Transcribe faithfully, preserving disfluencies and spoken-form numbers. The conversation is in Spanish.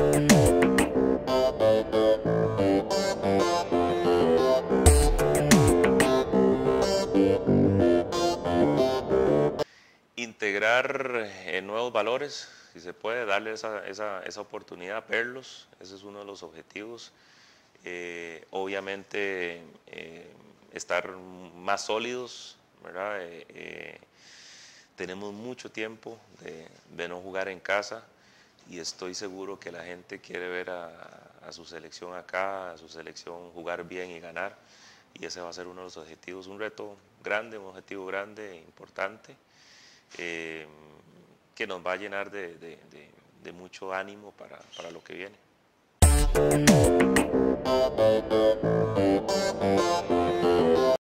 Integrar eh, nuevos valores, si se puede, darle esa, esa, esa oportunidad, verlos, ese es uno de los objetivos. Eh, obviamente eh, estar más sólidos, ¿verdad? Eh, eh, tenemos mucho tiempo de, de no jugar en casa y estoy seguro que la gente quiere ver a, a su selección acá, a su selección jugar bien y ganar, y ese va a ser uno de los objetivos, un reto grande, un objetivo grande, importante. Eh, que nos va a llenar de, de, de, de mucho ánimo para, para lo que viene.